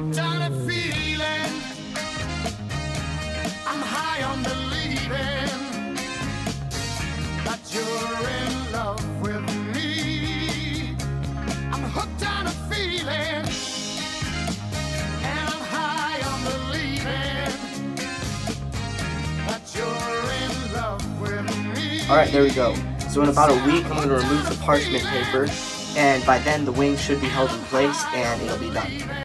hooked on a feeling. I'm high on believing that you're in love with me. I'm hooked on a feeling, and I'm high on believing that you're in love with me. Alright, there we go. So in about a week, I'm going to remove the parchment paper, and by then the wing should be held in place and it'll be done.